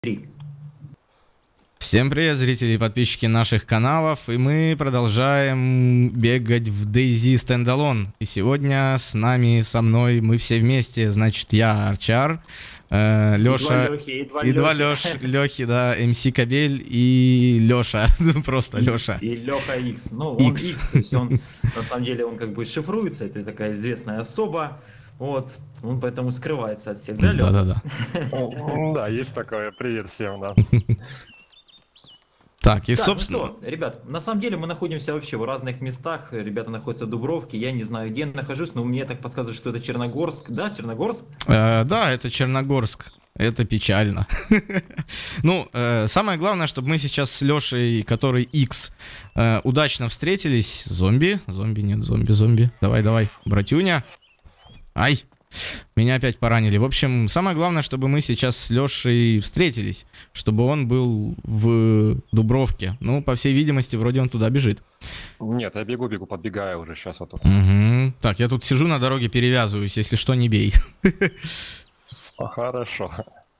Три. Всем привет, зрители и подписчики наших каналов, и мы продолжаем бегать в DayZ Standalone. И сегодня с нами, со мной, мы все вместе, значит, я Арчар, Лёша, и два Лёхи, да, МС Кабель и Лёша, просто Лёша. И Лёха X, ну он X, то есть он, на самом деле, он как бы шифруется, это такая известная особа, вот, он поэтому скрывается от всех, да, Лёха? Да-да-да. Да, есть такое, привет всем, да. Так, и Так, собственно... ну что, ребят, на самом деле мы находимся вообще в разных местах, ребята находятся в Дубровке, я не знаю, где я нахожусь, но мне так подсказывают, что это Черногорск, да, Черногорск? Да, это Черногорск. Это печально. Ну, самое главное, чтобы мы сейчас с Лешей, который X, удачно встретились. Зомби. Давай, братюня. Ай, меня опять поранили. В общем, самое главное, чтобы мы сейчас с Лешей встретились. Чтобы он был в Дубровке. Ну, по всей видимости, вроде он туда бежит. Нет, я бегу, подбегаю уже сейчас. Вот тут. Угу. Так, я тут сижу на дороге, перевязываюсь. Если что, не бей. Хорошо.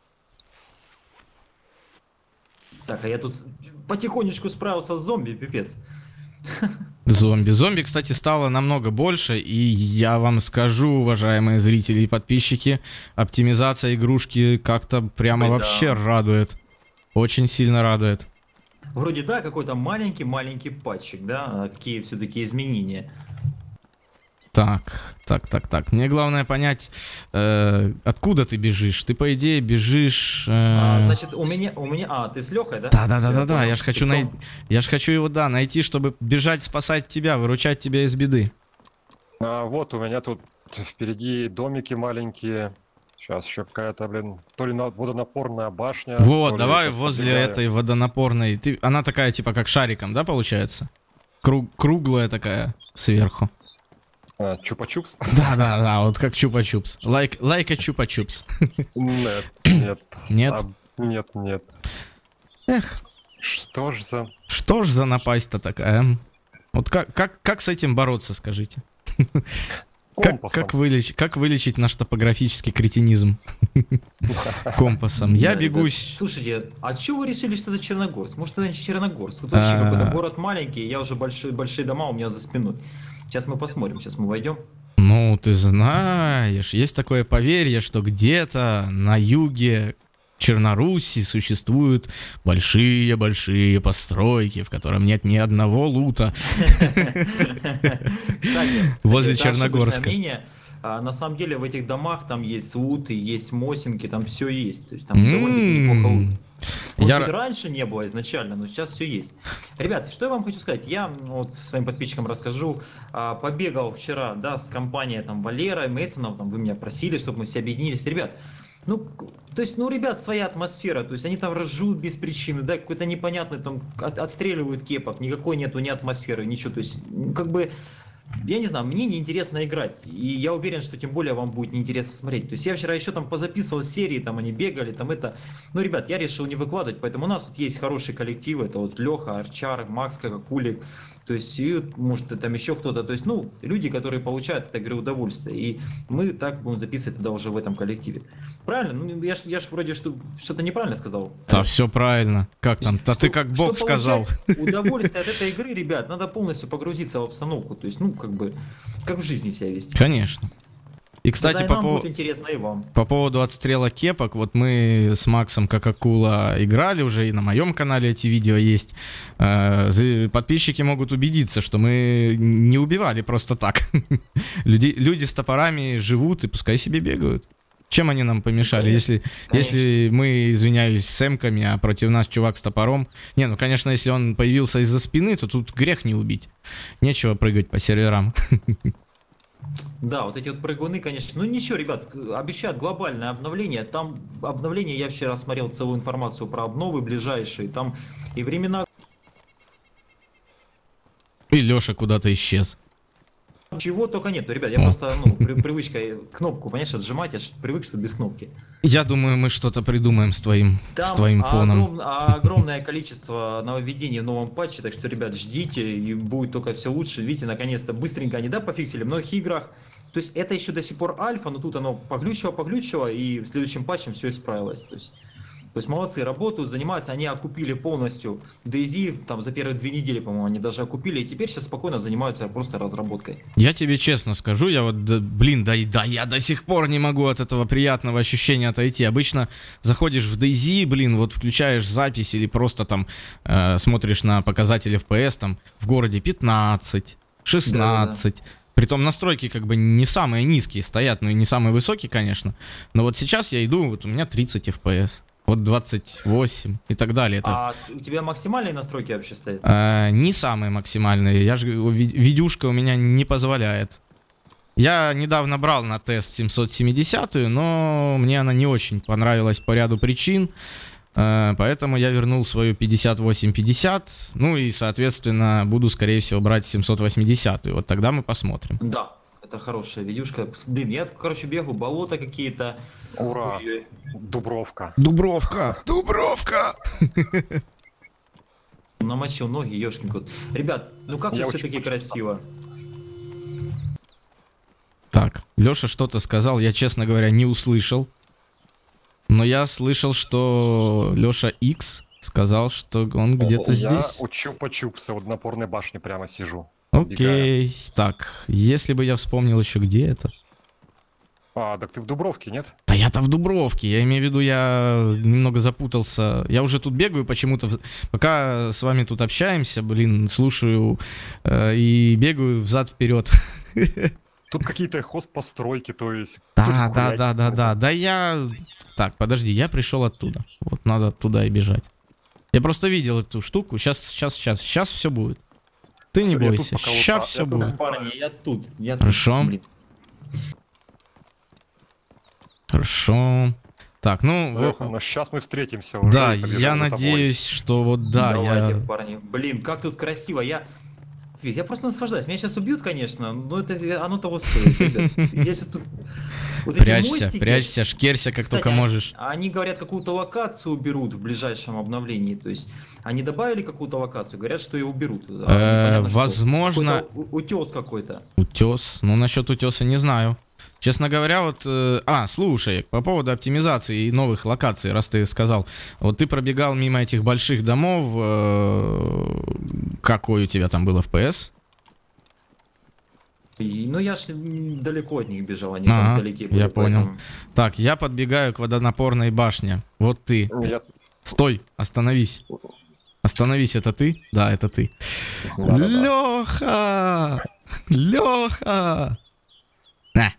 Так, а я тут потихонечку справился с зомби, пипец. Зомби, кстати, стало намного больше, и я вам скажу, уважаемые зрители и подписчики, оптимизация игрушки как-то прямо вообще радует. Очень сильно радует. Вроде да, какой-то маленький патчик, да, какие все-таки изменения. Так. Мне главное понять, откуда ты бежишь. Ты, по идее, бежишь... Значит, у меня... ты с Лехой, да? Да. Я ж хочу его, да, найти, чтобы бежать, спасать тебя, выручать тебя из беды. Вот у меня тут впереди домики маленькие. Сейчас еще какая-то, то ли водонапорная башня. Вот, давай возле этой водонапорной. Она такая, типа, как шариком, да, получается? Круглая такая, сверху. Чупа-чупс? Да, вот как чупа-чупс. Like a чупа-чупс. Нет. Нет. Эх. Что ж за напасть-то такая? Вот как с этим бороться, скажите? Как вылечить наш топографический кретинизм? Компасом. Я бегусь. Слушайте, а чего вы решили, что это Черногорск? Может, это не Черногорск? Тут вообще какой-то город маленький, я уже большие дома у меня за спиной. Сейчас мы посмотрим, сейчас мы войдем. Ну, ты знаешь, есть такое поверье, что где-то на юге Черноруссии существуют большие постройки, в котором нет ни одного лута. Возле Черногорска. На самом деле в этих домах там есть лут, и есть мосинки, там все есть. То есть там довольно-таки неплохо лут. Может быть, раньше не было изначально, но сейчас все есть. Ребят, что я вам хочу сказать? Я вот своим подписчикам расскажу. Побегал вчера, да, с компанией там Валера, Мейсонов, там вы меня просили, чтобы мы все объединились. Ребят, ребят, своя атмосфера, то есть они там ржут без причины, да, какой-то непонятный там отстреливают кепок, никакой нету ни атмосферы, ничего, то есть, как бы, я не знаю, мне неинтересно играть, и я уверен, что тем более вам будет неинтересно смотреть. То есть я вчера еще там позаписывал серии, там они бегали, там это... Ну, ребят, я решил не выкладывать, поэтому у нас тут есть хороший коллектив, это вот Леха, Арчар, Макс, Кулик, то есть, и, может, там еще кто-то, то есть, ну, люди, которые получают от игры удовольствие, и мы так будем записывать тогда уже в этом коллективе. Правильно? Ну, я ж вроде что-то неправильно сказал. Да, все правильно. Как там? Да ты как бог сказал. Удовольствие от этой игры, ребят, надо полностью погрузиться в обстановку, то есть, ну, как бы, как в жизни себя вести. Конечно. И, кстати, по поводу отстрела кепок, вот мы с Максом как акула играли уже, и на моем канале эти видео есть. Подписчики могут убедиться, что мы не убивали просто так. Люди с топорами живут и пускай себе бегают. Чем они нам помешали, если мы, извиняюсь, с эмками, а против нас чувак с топором? Не, ну, конечно, если он появился из-за спины, то тут грех не убить. Нечего прыгать по серверам. Да, вот эти вот прыгуны, конечно. Ну ничего, ребят, обещают глобальное обновление. Там обновление, я вчера смотрел целую информацию про обновы ближайшие. Там и времена... И Леша куда-то исчез. Чего только нет, ребят, я просто, привычка кнопку, понимаешь, отжимать, я ж привык, что без кнопки. Я думаю, мы что-то придумаем с твоим фоном. Огромное количество нововведений в новом патче, так что, ребят, ждите, и будет только все лучше. Видите, наконец-то быстренько они, да, пофиксили в многих играх. То есть это еще до сих пор альфа, но тут оно поглючило, и в следующем патчем все исправилось. То есть То есть молодцы, работают, занимаются, они окупили полностью DayZ, там за первые 2 недели, по-моему, они даже окупили, и теперь сейчас спокойно занимаются просто разработкой. Я тебе честно скажу, я вот, блин, да я до сих пор не могу от этого приятного ощущения отойти. Обычно заходишь в DayZ, блин, вот включаешь запись или просто там смотришь на показатели FPS, там в городе 15, 16... Да. Притом настройки как бы не самые низкие стоят, но и не самые высокие, конечно. Но вот сейчас я иду, вот у меня 30 FPS. Вот 28 и так далее. А у тебя максимальные настройки вообще стоят? Не самые максимальные. Я же видюшка у меня не позволяет. Я недавно брал на тест 770-ю, но мне она не очень понравилась по ряду причин. Поэтому я вернул свою 5850. Ну и, соответственно, буду, скорее всего, брать 780-ю. Вот тогда мы посмотрим. Да, это хорошая видюшка. Блин, я, короче, бегу, болота какие-то. Ура! Дубровка. Дубровка! Дубровка! Намочил ноги, ёшкин кот. Ребят, ну как тут все-таки красиво. Так, Леша что-то сказал, я, честно говоря, не услышал. Но я слышал, что Леша X сказал, что он где-то здесь. Я у Чупа-Чупса, вот на напорной башне прямо сижу. Окей, так, если бы я вспомнил еще, где это. А, так ты в Дубровке, нет? Да я-то в Дубровке, я имею в виду, я немного запутался. Я уже тут бегаю почему-то, пока с вами тут общаемся, блин, слушаю и бегаю взад-вперед. Тут какие-то хозпостройки, то есть... Да, я... Так, подожди, я пришел оттуда. Вот надо туда и бежать. Я просто видел эту штуку, сейчас все будет. Ты не бойся, сейчас все будет. Парни, я тут. Хорошо. Хорошо. Так, ну... Но сейчас мы встретимся уже. Да, я надеюсь, что вот да, давайте, парни. Блин, как тут красиво, я просто наслаждаюсь. Меня сейчас убьют, конечно, но это оно того стоит, ребят. Я сейчас тут... Вот прячься, шкерься, как только можешь. Они говорят, какую-то локацию уберут в ближайшем обновлении. То есть они добавили какую-то локацию, говорят, что ее уберут. Возможно... Утес какой-то. Утес? Ну, насчет утеса не знаю. Честно говоря, вот... слушай, по поводу оптимизации и новых локаций, раз ты сказал. Вот ты пробегал мимо этих больших домов. Какой у тебя там был FPS? Ну, я ж далеко от них бежал, они там вдалеке были. Я понял. Так, я подбегаю к водонапорной башне. Вот ты. Стой, остановись. Остановись, это ты? Да, это ты. Леха! Леха! На!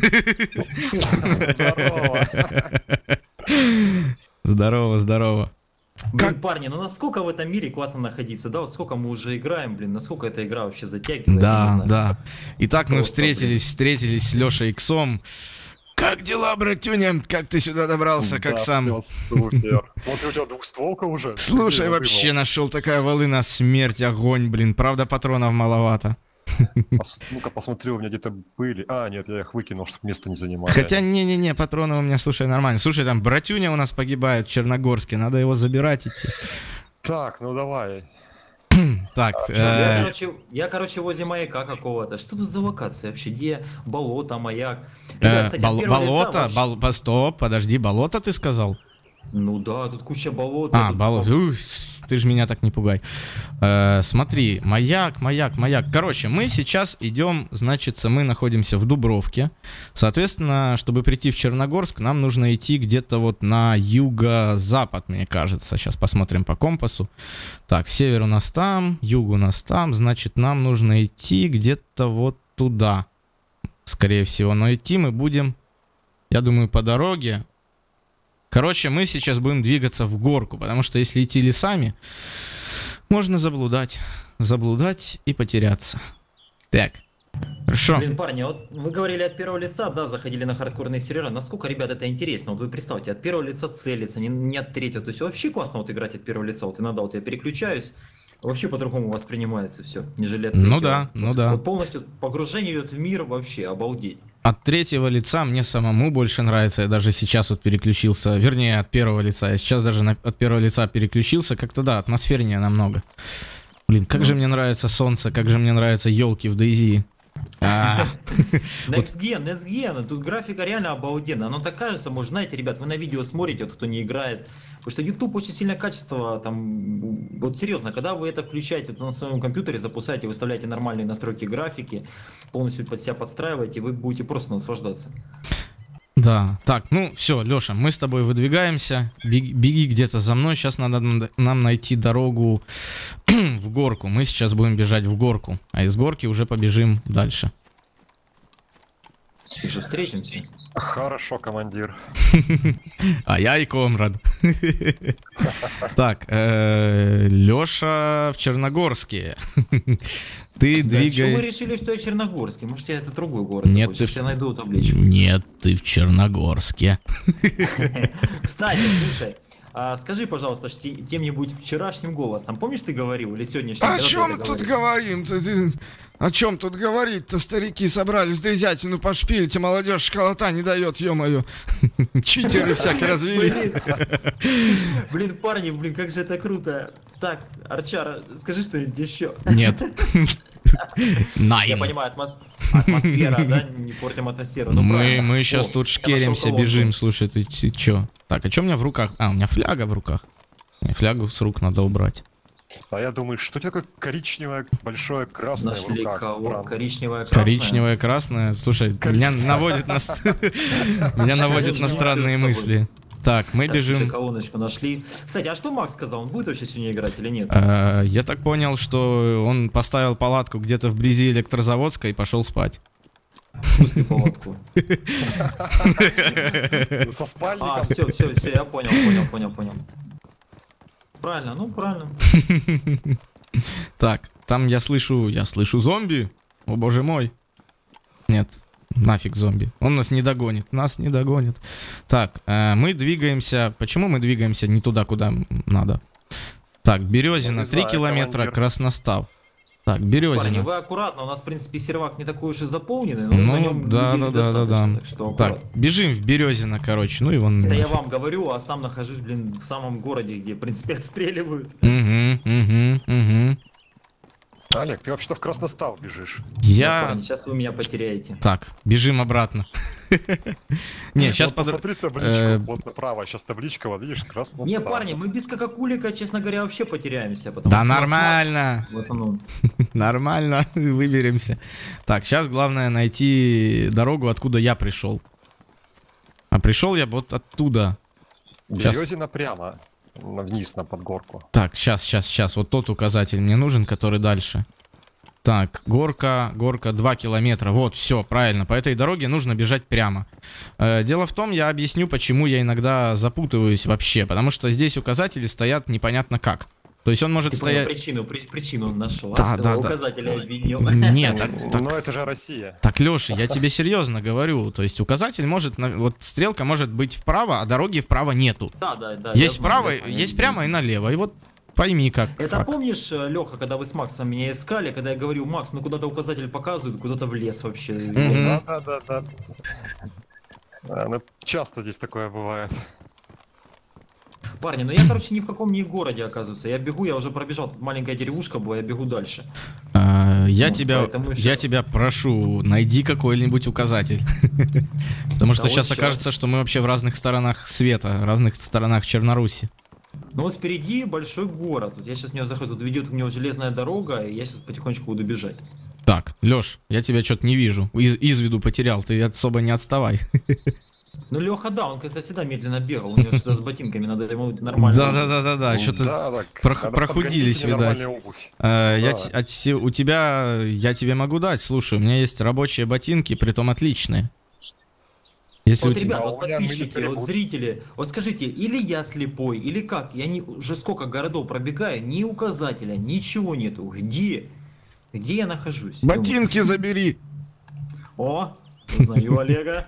Здорово, здорово. Блин, парни, ну насколько в этом мире классно находиться, да? Вот сколько мы уже играем, блин, насколько эта игра вообще затягивает. Да. Итак, мы встретились с Лешей Иксом. Как дела, братюня? Как ты сюда добрался, как сам? Супер. Смотрю, у тебя двухстволка уже. Слушай, вообще нашел такая волына, смерть, огонь, блин. Правда, патронов маловато. Ну-ка, посмотри, у меня где-то были. А, нет, я их выкинул, чтобы место не занимали. Хотя, не, патроны у меня, слушай, нормально. Слушай, там братюня у нас погибает в Черногорске, надо его забирать идти. Так, ну давай. Так, я, короче, возле маяка какого-то. Что тут за локация вообще? Где болото, маяк? Ребят, кстати, болото? Стоп, подожди, болото ты сказал? Ну да, тут куча болот. Болото. Ты же меня так не пугай. Смотри, маяк. Короче, мы сейчас идем, значит, мы находимся в Дубровке. Соответственно, чтобы прийти в Черногорск, нам нужно идти где-то вот на юго-запад, мне кажется. Сейчас посмотрим по компасу. Так, север у нас там, юг у нас там. Значит, нам нужно идти где-то вот туда. Скорее всего, но идти мы будем, я думаю, по дороге. Короче, мы сейчас будем двигаться в горку, потому что если идти лесами, можно заблудать и потеряться. Так, хорошо. Блин, парни, вот вы говорили от первого лица, да, заходили на хардкорные серверы. Насколько, ребят, это интересно? Вот вы представьте, от первого лица целиться, не от третьего. То есть вообще классно вот играть от первого лица. Вот иногда вот я переключаюсь, вообще по-другому воспринимается все, нежели от третьего. Ну да. Вот полностью погружение в мир вообще, обалдеть. От третьего лица мне самому больше нравится. Я даже сейчас вот переключился, вернее, от первого лица. Я сейчас даже от первого лица переключился. Как-то, да, атмосфернее намного. Блин, как же мне нравится солнце, как же мне нравятся елки в DayZ. Next Gen, тут графика реально обалденная. Оно так кажется, может, знаете, ребят, вы на видео смотрите, вот кто не играет, потому что YouTube очень сильно качество, там, вот серьезно, когда вы это включаете на своем компьютере, запускаете, выставляете нормальные настройки графики, полностью под себя подстраиваете, вы будете просто наслаждаться. Да, так, ну все, Леша, мы с тобой выдвигаемся, беги где-то за мной, сейчас надо нам найти дорогу в горку, мы сейчас будем бежать в горку, а из горки уже побежим дальше. Уже встретимся. Хорошо, командир. А я и Комрад. Так, Леша в Черногорске. Ты двигаешь... Почему вы решили, что я Черногорский? Может, это другой город? Нет, я найду табличку. Нет, ты в Черногорске. Кстати, слушай, скажи, пожалуйста, тем-нибудь вчерашним голосом. Помнишь, ты говорил или сегодняшним? О чем тут говорим? О чем тут говорить-то? Старики собрались дрезятину пошпилить, а молодежь школота не дает, ё-моё. Читеры всякие развелись. Блин, парни, как же это круто. Так, Арчар, скажи что-нибудь еще. Нет. Я понимаю, атмосфера, да, не портим атмосферу. Мы сейчас тут шкеримся, бежим, слушай, ты чё? Так, а чё у меня в руках? А, у меня фляга в руках. Флягу с рук надо убрать. А я думаю, что такое коричневое, большое, красное в руках? Коричневое, красное? Коричневое, красное. Слушай, меня наводит на странные мысли. Так, мы бежим. Колоночку нашли. Кстати, а что Макс сказал? Он будет вообще сегодня играть или нет? Я так понял, что он поставил палатку где-то вблизи Электрозаводска и пошел спать. В смысле палатку? Со спальником? А, все, я понял. Правильно, правильно. Так, там я слышу зомби. О боже мой. Нет. Нафиг зомби. Он нас не догонит. Так, мы двигаемся. Почему мы двигаемся не туда, куда надо? Так, Березина, 3 километра, командир. Красностав. Так, Березина. Парни, вы аккуратно. У нас, в принципе, сервак не такой уж и заполненный. Ну, да. Так, бежим в Березина, короче. Ну и вон. Это я вам говорю, а сам нахожусь, блин, в самом городе, где, в принципе, отстреливают. Угу. Олег, ты вообще-то в Красностав бежишь. Парни, сейчас вы меня потеряете. Так, бежим обратно. Не, сейчас посмотри табличку, вот направо, сейчас табличка, вот видишь, Красностав. Не, парни, мы без Кока-Кулика, честно говоря, вообще потеряемся. Да нормально. В основном. Нормально, выберемся. Так, сейчас главное найти дорогу, откуда я пришел. А пришел я вот оттуда. Березина прямо. Вниз на подгорку. Так, сейчас. Вот тот указатель мне нужен, который дальше. Так, горка 2 километра. Вот, все, правильно. По этой дороге нужно бежать прямо. Дело в том, я объясню, почему я иногда запутываюсь вообще. Потому что здесь указатели стоят непонятно как. То есть он может стоять... Причину нашел. Да. Указатели обвинил. Нет, так... Но это же Россия. Так, Леша, я тебе серьезно говорю. То есть указатель может... Вот стрелка может быть вправо, а дороги вправо нету. Да. Есть вправо, есть прямо и налево. И вот пойми как. Это помнишь, Леха, когда вы с Максом меня искали, когда я говорю, Макс, ну куда-то указатель показывает, куда-то в лес вообще. Да. Ну, часто здесь такое бывает. Парни, ну я, короче, ни в каком не городе, оказывается. Я бегу, я уже пробежал, тут маленькая деревушка была, я бегу дальше. Я тебя прошу, найди какой-нибудь указатель. Потому что сейчас окажется, что мы вообще в разных сторонах света, разных сторонах Черноруси. Ну вот впереди большой город. Вот я сейчас в него захожу, тут ведет у него железная дорога, и я сейчас потихонечку буду бежать. Так, Леш, я тебя что-то не вижу. Из виду потерял, ты особо не отставай. Ну, Леха, да, он как-то всегда медленно бегал, у него что-то с ботинками, надо ему нормально. Да, что-то прохудились, видать. У тебя, я тебе могу дать, слушай, у меня есть рабочие ботинки, притом отличные. Если вот, ребята, вот подписчики, вот зрители, вот скажите, или я слепой, или как? Я уже сколько городов пробегаю, ни указателя, ничего нету. Где я нахожусь? Ботинки забери. О, узнаю Олега.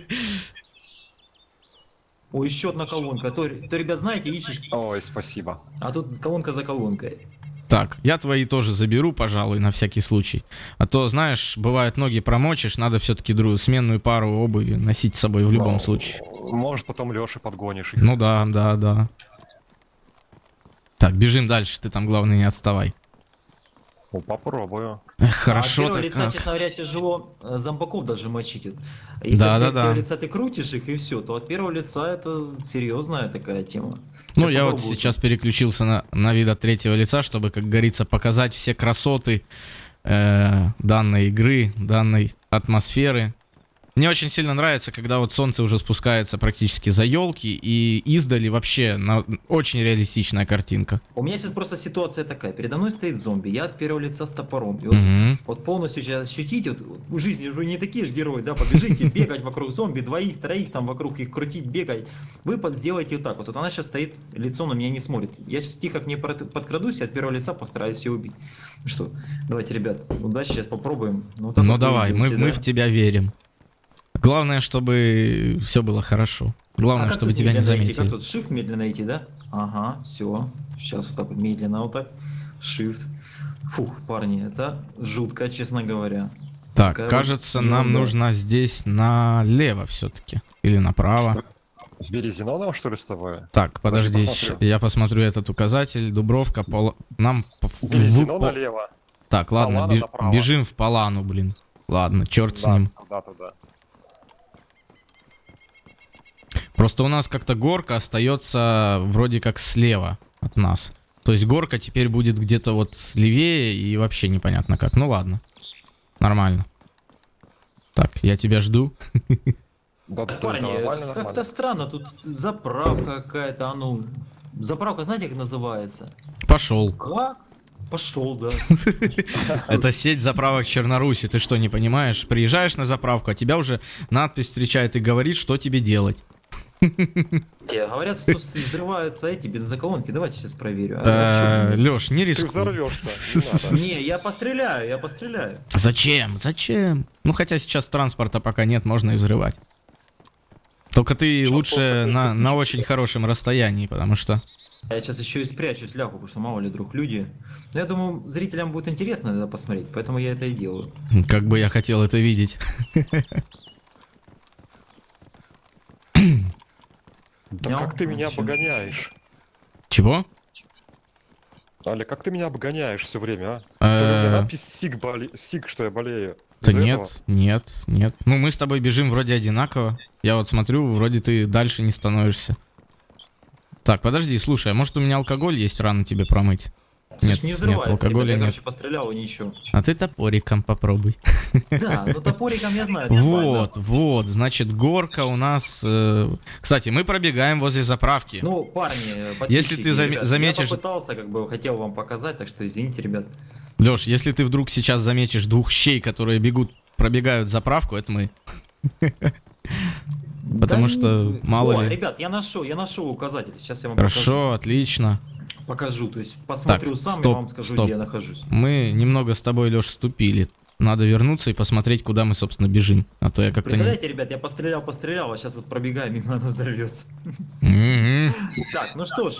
О, еще одна колонка. То, ребят, знаете, ищешь... Ой, спасибо. А тут колонка за колонкой. Так, я твои тоже заберу, пожалуй, на всякий случай. А то, знаешь, бывает, ноги промочишь, надо все-таки сменную пару обуви носить с собой в любом случае. Может, потом Лёше подгонишь. Ну да. Так, бежим дальше, ты там, главное, не отставай. Ну, попробую. Хорошо, от первого так лица, как? честно говоря, тяжело зомбаков даже мочить. Вот. Если от первого лица ты крутишь их и все, то от первого лица это серьезная такая тема. Ну, я вот сейчас переключился на вид от третьего лица, чтобы, как говорится, показать все красоты данной игры, данной атмосферы. Мне очень сильно нравится, когда вот солнце уже спускается практически за елки, и издали вообще очень реалистичная картинка. У меня сейчас просто ситуация такая. Передо мной стоит зомби, я от первого лица с топором. И вот, вот полностью сейчас ощутить, вот в жизни вы не такие же герои, да, побежите, бегать вокруг зомби, двоих, троих там вокруг их крутить, бегать. Вы сделаете вот так вот. Вот она сейчас стоит, лицом на меня не смотрит. Я сейчас тихо к ней подкрадусь и от первого лица постараюсь ее убить. Ну что, давайте, ребят, удачи, сейчас попробуем. Ну давай, мы в тебя верим. Главное, чтобы все было хорошо. Главное, чтобы тебя не заметили. Как тут? Shift медленно идти, да? Ага, все. Сейчас вот так вот медленно вот так. Shift. Фух, парни, это жутко, честно говоря. Так, кажется, нам нужно здесь налево все-таки. Или направо. С Березиноном, что ли, с тобой? Так, подожди, я посмотрю этот указатель. Дубровка, нам... Березино налево. Так, ладно, бежим в Полану, блин. Ладно, черт с ним. Туда. Просто у нас как-то горка остается вроде как слева от нас. То есть горка теперь будет где-то вот левее и вообще непонятно как. Ну ладно. Нормально. Так, я тебя жду. Да, парни, как-то странно. Тут заправка какая-то. А ну, заправка знаете как называется? Пошел. Как? Пошел, да. Это сеть заправок Черноруси. Ты что, не понимаешь? Приезжаешь на заправку, а тебя уже надпись встречает и говорит, что тебе делать. Тебе говорят, что взрываются эти бензоколонки. Давайте сейчас проверю. Лёш, не рискуй. Ты взорвешься. Не, я постреляю. Зачем? Ну хотя сейчас транспорта пока нет, можно и взрывать. Только ты лучше на очень хорошем расстоянии, потому что... Я сейчас еще и спрячусь, ляху, потому что мало ли вдруг люди. Но я думаю, зрителям будет интересно это посмотреть, поэтому я это и делаю. Как бы я хотел это видеть. Да как ты меня обгоняешь? Чего? Аля, как ты меня обгоняешь все время, а? У меня надпись сик, что я болею. Да нет. Ну мы с тобой бежим вроде одинаково. Я вот смотрю, вроде ты дальше не становишься. Так, подожди, слушай, а может у меня алкоголь есть, рано тебе промыть? Нет, алкоголя я, нет. короче, пострелял и ничего. А ты топориком попробуй. Да, ну топориком я знаю. Вот, значит, горка у нас... Кстати, мы пробегаем возле заправки. Ну, парни, если ты заметишь... Я попытался, хотел вам показать, так что извините, ребят. Лёш, если ты вдруг сейчас заметишь двух щей, которые пробегают заправку, это мы. Потому что, мало ли... Ребят, я нашел указатель, сейчас я вам покажу. Хорошо, покажу. Отлично. Покажу, то есть посмотрю так, сам, стоп, я вам скажу, где я нахожусь. Мы немного с тобой, Лёш, вступили. Надо вернуться и посмотреть, куда мы, собственно, бежим. А то я как-то... Представляете, ребят, я пострелял, а сейчас вот пробегаю, мимо оно взорвется. Так, ну что ж.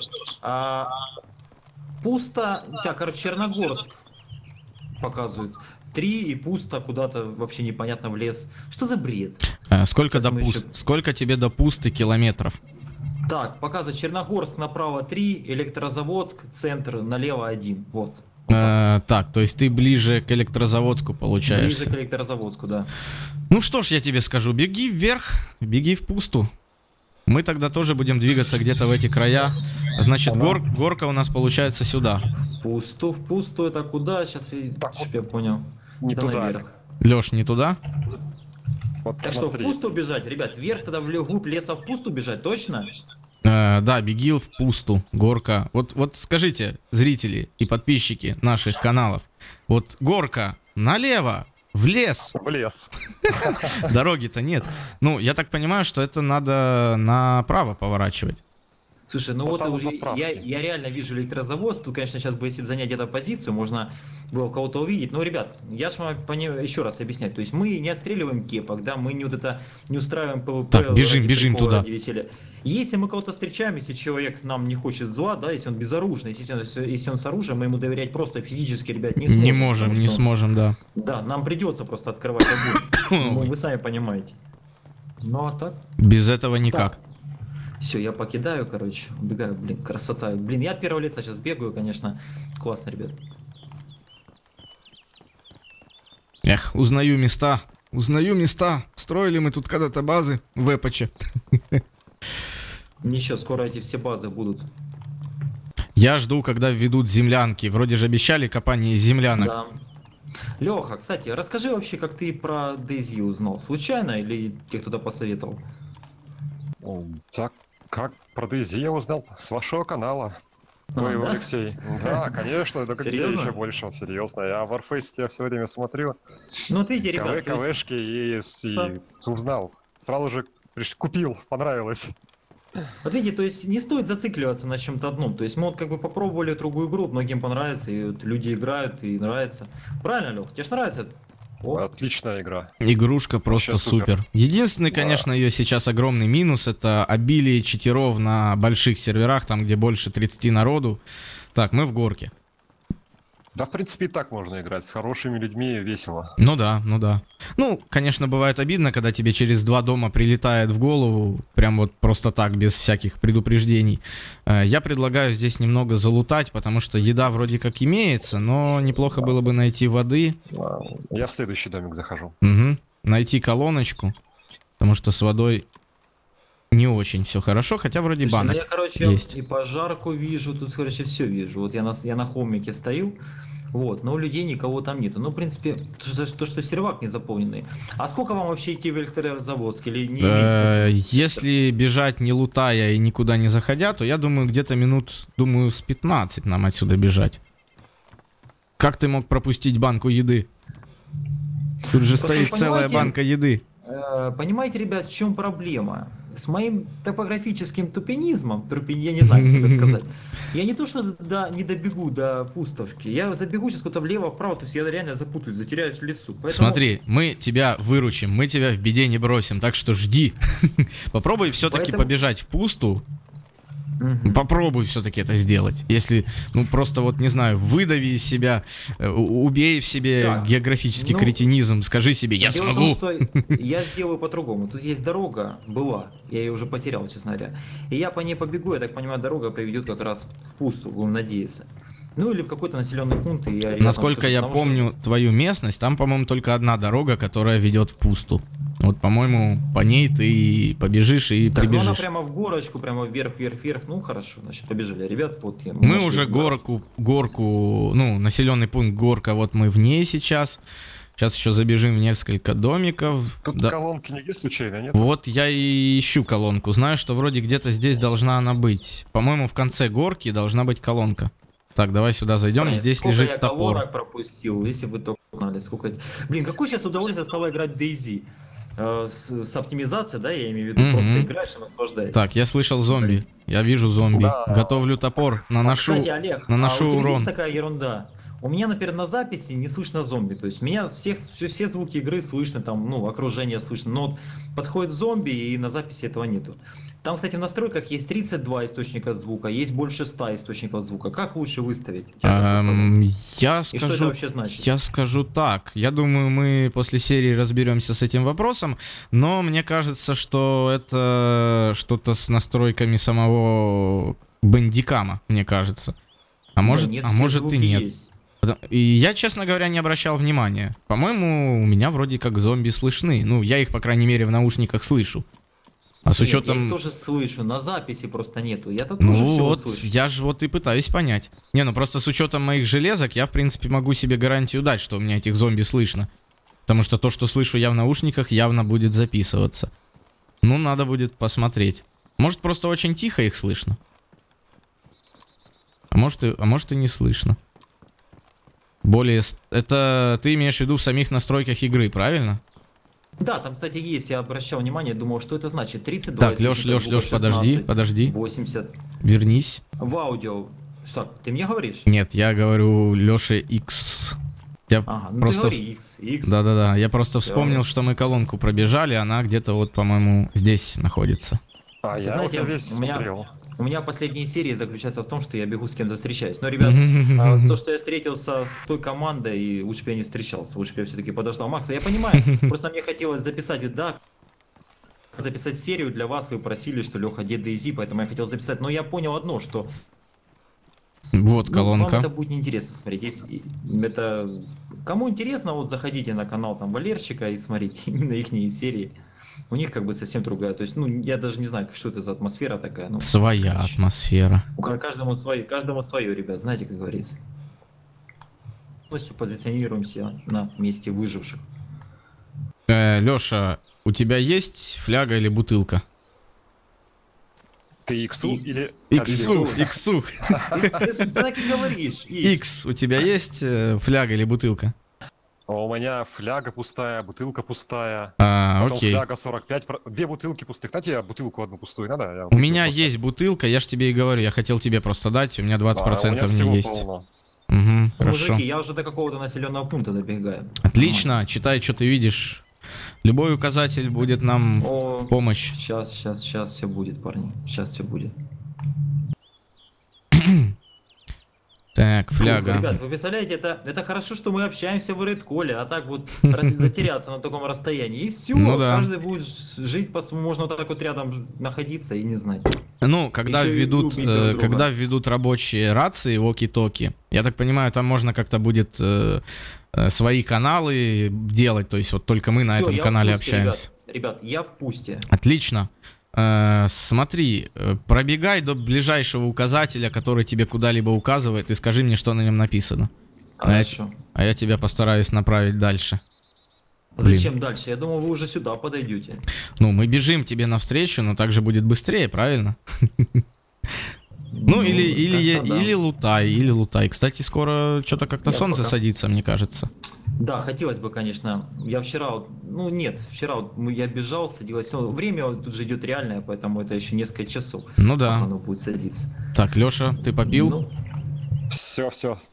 Пусто... Так, короче, Черногорск показывают. 3 и пусто куда-то вообще непонятно в лес. Что за бред? Сколько тебе до пусты километров? Так, показывает Черногорск направо 3, Электрозаводск, центр налево 1. Вот. Так, то есть ты ближе к Электрозаводску получаешься. Ближе к Электрозаводску, да. Ну что ж, я тебе скажу, беги вверх, беги в пусту. Мы тогда тоже будем двигаться где-то в эти края. Значит, горка у нас получается сюда. В пусту это куда? Сейчас я понял. Не туда. Наверх. Лёш, не туда? Вот так что, в пусту бежать, ребят? Вверх тогда вглубь леса в пусту бежать, точно? Да, беги в пусту, горка. Вот скажите, зрители и подписчики наших каналов, вот горка налево, в лес. В лес. Дороги-то нет. Ну, я так понимаю, что это надо направо поворачивать. Слушай, ну вот уже я реально вижу электрозавод. Тут, конечно, сейчас бы, если бы занять эту позицию, можно было кого-то увидеть. Но, ребят, я же вам еще раз объяснять. То есть мы не отстреливаем кепок, да, мы не устраиваем ПВП. Так, бежим туда. Если мы кого-то встречаем, если человек нам не хочет зла, да, если он безоружный, если он с оружием, мы ему доверять просто физически, ребят, не сможем. Не сможем, да. Да, нам придется просто открывать огонь. Вы сами понимаете. Ну а так? Без этого никак. Все, я покидаю, короче, убегаю, блин, красота. Блин, я от первого лица сейчас бегаю, конечно. Классно, ребят. Эх, узнаю места. Узнаю места. Строили мы тут когда-то базы в Эпоче. Ничего, скоро эти все базы будут. Я жду, когда введут землянки. Вроде же обещали копание землянок. Да. Леха, кстати, расскажи вообще, как ты про DayZ узнал. Случайно или тебе кто-то посоветовал? Так, как про DayZ я узнал? С вашего канала. Твоего, да? Алексей. Да, конечно, да где Серьезно? еще больше, серьезно. Я Warface тебя все время смотрю. Ну вот видите, ребят, КВшки и узнал. Сразу же купил, понравилось. вот видите, то есть не стоит зацикливаться на чем-то одном. То есть мы вот как бы попробовали другую игру, многим понравится, и вот люди играют, и нравится. Правильно, Лех? Тебе же нравится? О. Отличная игра. Игрушка просто Вообще супер. Единственный, конечно, ее сейчас огромный минус — это обилие читеров на больших серверах, там где больше 30 народу. Так, мы в горке. Да, в принципе, и так можно играть. С хорошими людьми весело. Ну да, ну да. Ну, конечно, бывает обидно, когда тебе через 2 дома прилетает в голову, прям вот просто так, без всяких предупреждений. Я предлагаю здесь немного залутать, потому что еда вроде как имеется, но неплохо было бы найти воды. Я в следующий домик захожу. Угу. Найти колоночку, потому что с водой не очень все хорошо, хотя вроде Слушай, банок ну я, короче, есть. и пожарку вижу, тут, короче, все вижу. Вот я на холмике стою, вот, но у людей никого там нету. Ну, в принципе, то, что сервак не заполненный. А сколько вам вообще идти в Электрозаводск или не имеет смысла? Если бежать не лутая и никуда не заходя, то я думаю, где-то минут, думаю, с 15 нам отсюда бежать. Как ты мог пропустить банку еды? Тут же стоит целая банка еды. Понимаете, ребят, в чем проблема? С моим топографическим тупенизмом, я не знаю, как это сказать, я не то что не добегу до пустошки, я забегу сейчас куда-то влево-вправо, то есть я реально запутаюсь, затеряюсь в лесу. Поэтому... Смотри, мы тебя выручим, мы тебя в беде не бросим, так что жди. Попробуй все-таки побежать в пусту. Попробуй все-таки это сделать. Если, ну просто вот, не знаю, выдави из себя, убей в себе географический кретинизм, скажи себе, я смогу. Дело в том, что я сделаю по-другому. Тут есть дорога, была, я ее уже потерял, честно говоря. И я по ней побегу, я так понимаю, дорога приведет как раз в пусту, будем надеяться. Ну или в какой-то населенный пункт. И я насколько я помню твою местность, там, по-моему, только одна дорога, которая ведет в пусту. Вот, по-моему, по ней ты побежишь и так, прибежишь. Ну, она прямо в горочку, прямо вверх. Ну, хорошо, значит, побежали. Ребят, вот я... Мы уже горку, ну, населенный пункт горка, вот мы в ней сейчас. Сейчас еще забежим в несколько домиков. Тут колонки нигде случайно нет? Вот я и ищу колонку. Знаю, что вроде где-то здесь должна она быть. По-моему, в конце горки должна быть колонка. Так, давай сюда зайдем. Блин, здесь лежит я топор. Я пропустил, если вы только знали, сколько... Блин, какое сейчас удовольствие стало играть DayZ. С оптимизацией, да, я имею в виду, просто играешь и наслаждаешься. Так, я слышал зомби. Я вижу зомби. Да. Готовлю топор. Наношу, кстати, Олег, наношу урон. Есть такая ерунда. У меня, например, на записи не слышно зомби. То есть меня все звуки игры слышно, там, ну, окружение слышно. Но вот подходит зомби, и на записи этого нету. Там, кстати, в настройках есть 32 источника звука, есть больше 100 источников звука. Как лучше выставить? Я скажу так. Я думаю, мы после серии разберемся с этим вопросом. Но мне кажется, что это что-то с настройками самого бандикама, мне кажется. А может, нет, может и нет. Есть. И я, честно говоря, не обращал внимания. По-моему, у меня вроде как зомби слышны. Ну, я их, по крайней мере, в наушниках слышу. А с учетом... Я их тоже слышу, на записи просто нету. Я-то ну тоже вот, слышу. Я же вот и пытаюсь понять. Не, ну просто с учетом моих железок, я, в принципе, могу себе гарантию дать, что у меня этих зомби слышно. Потому что то, что слышу я в наушниках, явно будет записываться. Ну, надо будет посмотреть. Может, просто очень тихо их слышно. А может и не слышно. Более... Это ты имеешь в виду в самих настройках игры, правильно? Да, там, кстати, есть, я обращал внимание, думал, что это значит 32. Так, Лёш, подожди. 80. Вернись. В аудио. Что, ты мне говоришь? Нет, я говорю Лёше X. Я просто... ты говори X. Да-да-да, я просто вспомнил, что мы колонку пробежали, она где-то вот, по-моему, здесь находится. А я знаете, вот весь смотрел. У меня последняя серия заключается в том, что я бегу с кем-то встречаюсь. Но, ребят, то, что я встретился с той командой, и лучше бы я не встречался, лучше бы я все-таки подождал Макса. Я понимаю, просто мне хотелось записать, записать серию для вас. Вы просили, что Леха, где DayZ, поэтому я хотел записать. Но я понял одно, что... Вот колонка. Вам это будет неинтересно смотреть. Если это... Кому интересно, вот заходите на канал там Валерчика и смотрите именно их серии. У них как бы совсем другая. То есть, ну, я даже не знаю, что это за атмосфера такая. Ну, своя атмосфера. Каждому свое, ребят, знаете, как говорится. Полностью позиционируемся на месте выживших. Лёша, у тебя есть фляга или бутылка? Ты иксу или... Иксу. Ты так и говоришь. Икс, у тебя есть фляга или бутылка? У меня фляга пустая, бутылка пустая. Потом окей. Фляга 45. Две бутылки пустых. Дайте я бутылку одну пустую, надо? У меня есть бутылка, я ж тебе и говорю, я хотел тебе просто дать, у меня 20% в ней есть. Полно. Угу, хорошо. Мужики, я уже до какого-то населенного пункта добегаю. Отлично, читай, что ты видишь. Любой указатель будет нам в помощь. Сейчас все будет, парни. Сейчас все будет. Так, фляга. Ребят, вы представляете, это хорошо, что мы общаемся в Редколе, а так вот затеряться на таком расстоянии. И все, ну, да. Каждый будет жить, можно вот так вот рядом находиться и не знать. Ну, когда введут рабочие рации, воки-токи, я так понимаю, там можно как-то будет свои каналы делать, то есть вот только мы на этом канале общаемся. Ребят, я в пусте. Отлично. Смотри, пробегай до ближайшего указателя, который тебе куда-либо указывает, и скажи мне, что на нем написано. Хорошо. А я тебя постараюсь направить дальше. Зачем дальше? Я думал, вы уже сюда подойдете. Ну, мы бежим тебе навстречу, но так же будет быстрее, правильно? Ну, или лутай. Кстати, скоро что-то как-то солнце садится, мне кажется. Да, хотелось бы, конечно. Я вчера, я бежал, садилось. Время тут же идет реальное, поэтому это еще несколько часов. Ну да. Оно будет садиться. Так, Леша, ты попил? Все.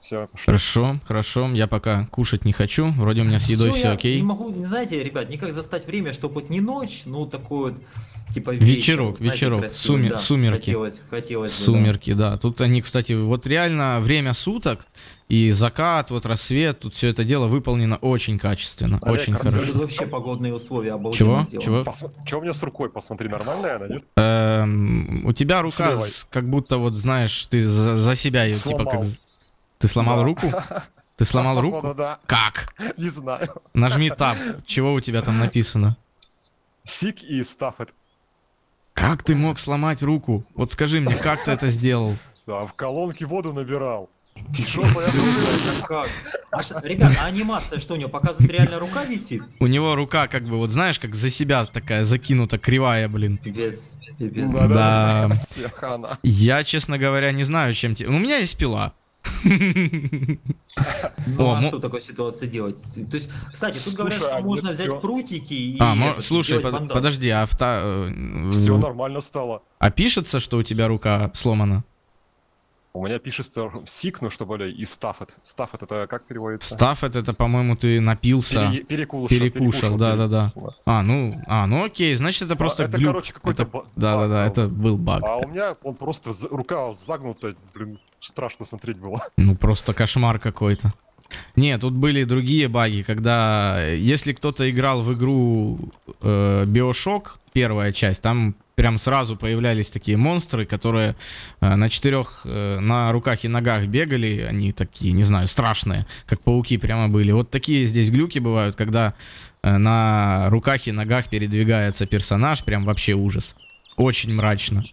Хорошо. Я пока кушать не хочу. Вроде у меня с едой все окей. Не могу, знаете, ребят, никак застать время, чтобы вот не ночь, ну такой вот, типа вечерок, красивый, сумерки. Хотелось бы, сумерки, да. Тут они, кстати, вот реально время суток и закат, вот рассвет, тут все это дело выполнено очень качественно, очень хорошо. Тут вообще погодные условия обалденно сделаны. Чего у меня с рукой? Посмотри, нормальная она, нет? У тебя рука как будто вот, знаешь, ты за себя ее, типа как... Ты сломал руку? Ты сломал руку? Да. Как? Не знаю. Нажми таб. Чего у тебя там написано? Сик и Staffed. Как ты мог сломать руку? Вот скажи мне, как ты это сделал? Да, в колонке воду набирал. Как? Ребят, а анимация что у него? Показывает, реально рука висит? У него рука как бы, вот знаешь, как за себя такая закинута, кривая, блин. Пипец. Да. Я, честно говоря, не знаю, чем тебе... У меня есть пила. Ну а что в такой ситуации делать? То есть, кстати, тут говорят, что можно взять прутики и... Слушай, подожди, все нормально стало. А пишется, что у тебя рука сломана? У меня пишется сик, ну что более, и Staffed. Staffed это как переводится? Staffed это, по-моему, ты напился. Перекушал, да. Ну окей, значит это просто глюк. Это, короче, какой-то баг. Да, это был баг. А у меня он просто рука загнута, блин, страшно смотреть было. Ну просто кошмар какой-то. Не, тут были другие баги, когда, если кто-то играл в игру BioShock, первая часть, там прям сразу появлялись такие монстры, которые на руках и ногах бегали, они такие, не знаю, страшные, как пауки прямо были. Вот такие здесь глюки бывают, когда на руках и ногах передвигается персонаж, прям вообще ужас. Очень мрачно.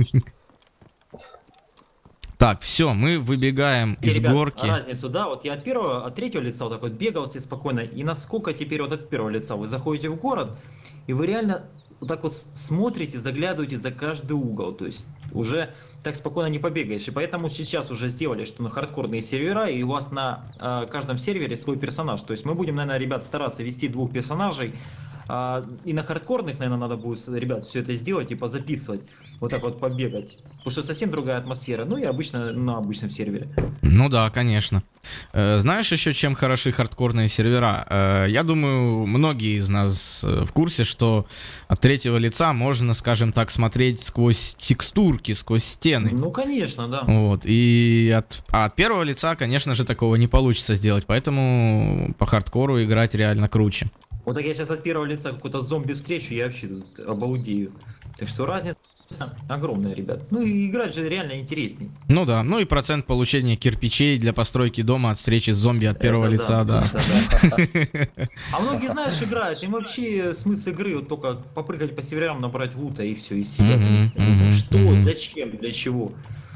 Так, все, мы выбегаем из горки. Разницу, да, вот я от третьего лица вот так вот бегал себе спокойно, и насколько теперь вот от первого лица вы заходите в город, и вы реально вот так вот смотрите, заглядываете за каждый угол, то есть уже так спокойно не побегаешь, и поэтому сейчас уже сделали, что на хардкорные сервера, и у вас на каждом сервере свой персонаж, то есть мы будем, наверное, ребят, стараться вести двух персонажей, и на хардкорных, наверное, надо будет, ребят, все это сделать и позаписывать, вот так вот побегать, потому что совсем другая атмосфера, ну и обычно на обычном сервере. Ну да, конечно. Знаешь еще, чем хороши хардкорные сервера? Я думаю, многие из нас в курсе, что от третьего лица можно, скажем так, смотреть сквозь текстурки, сквозь стены. Ну, конечно, да. Вот, и от первого лица, конечно же, такого не получится сделать, поэтому по хардкору играть реально круче. Вот так я сейчас от первого лица какой-то зомби встречу, я вообще тут обалдею. Так что разница... огромная, ребят. Ну и играть же реально интересней. Ну да, ну и процент получения кирпичей для постройки дома от встречи с зомби от первого лица, да. А многие, знаешь, играют, им вообще смысл игры вот только попрыгать по северам, набрать лута и все, из себя. Что, зачем, для чего?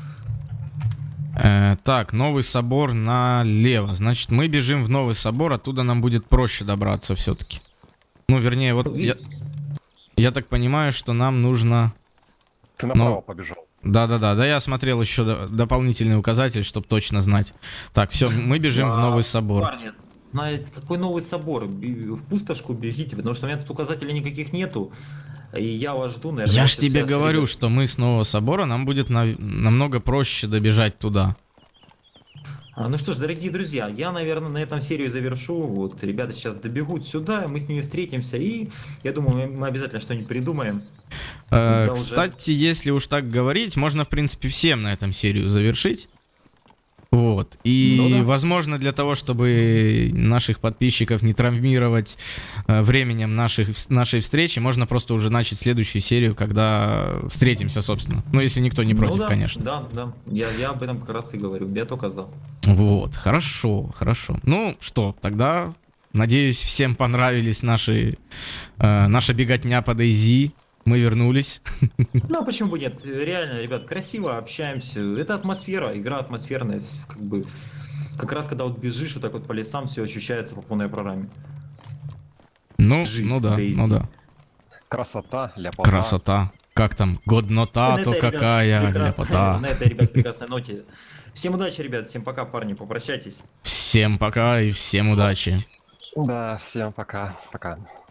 Так, Новый Собор налево. Значит, мы бежим в Новый Собор, оттуда нам будет проще добраться все-таки. Ну, вернее, вот я так понимаю, что нам нужно... Ты направо побежал. Да, я смотрел еще дополнительный указатель, чтобы точно знать. Так, все, мы бежим в Новый Собор. Парни, знаете, какой Новый Собор? В пустошку бегите, потому что у меня тут указателей никаких нету. И я вас жду, наверное. Я ж тебе говорю, что мы с Нового Собора, нам будет намного проще добежать туда. Ну что ж, дорогие друзья, я, наверное, на этом серию завершу. Вот, ребята сейчас добегут сюда, мы с ними встретимся, и я думаю, мы обязательно что-нибудь придумаем. Кстати, если уж так говорить, можно, в принципе, всем на этом серию завершить. Вот. И, возможно, для того, чтобы наших подписчиков не травмировать временем нашей встречи, можно просто уже начать следующую серию, когда встретимся, собственно. Ну, если никто не против, конечно. Да. Я об этом как раз и говорю. Я только за. Вот. Хорошо. Ну, что, тогда, надеюсь, всем понравились наша беготня по DayZ. Мы вернулись. Ну, почему бы нет? Реально, ребят, красиво общаемся. Это атмосфера, игра атмосферная. Как раз когда вот бежишь вот так вот по лесам, все ощущается по полной программе. Ну да. Красота, ляпота. Красота. Как там? Годнота, то какая ляпота. На этой, ребят, прекрасной ноте. Всем удачи, ребят. Всем пока, парни. Попрощайтесь. Всем пока и всем удачи. Да, всем пока. Пока.